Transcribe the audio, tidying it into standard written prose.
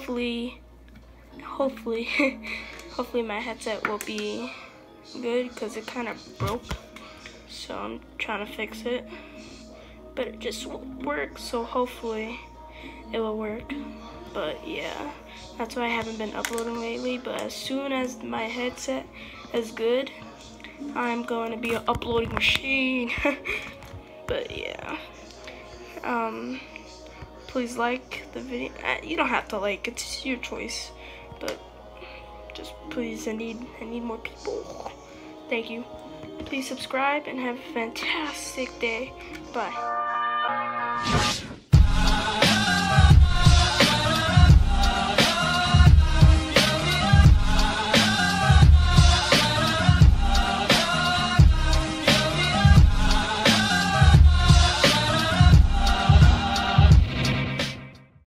hopefully hopefully my headset will be good, because it kind of broke, so I'm trying to fix it, but it just won't work, so hopefully it will work. But yeah, that's why I haven't been uploading lately. But as soon as my headset is good, I'm going to be an uploading machine. But yeah, please like the video. You don't have to like, it's your choice, but just please, I need more people. Thank you. Please subscribe and have a fantastic day. Bye.